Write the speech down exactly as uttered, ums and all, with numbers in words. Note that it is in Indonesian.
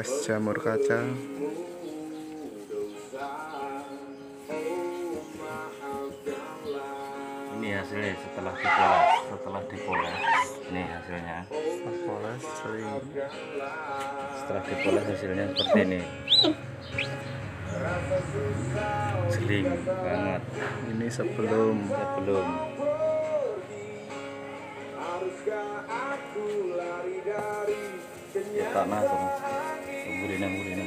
poles jamur kaca. Ini hasilnya setelah dipoles, setelah dipoles. Ini hasilnya. Poles sering. Setelah dipoles hasilnya seperti ini. Jeling banget. Ini sebelum Sebelum. Ya tak langsung. Gurina-gurina.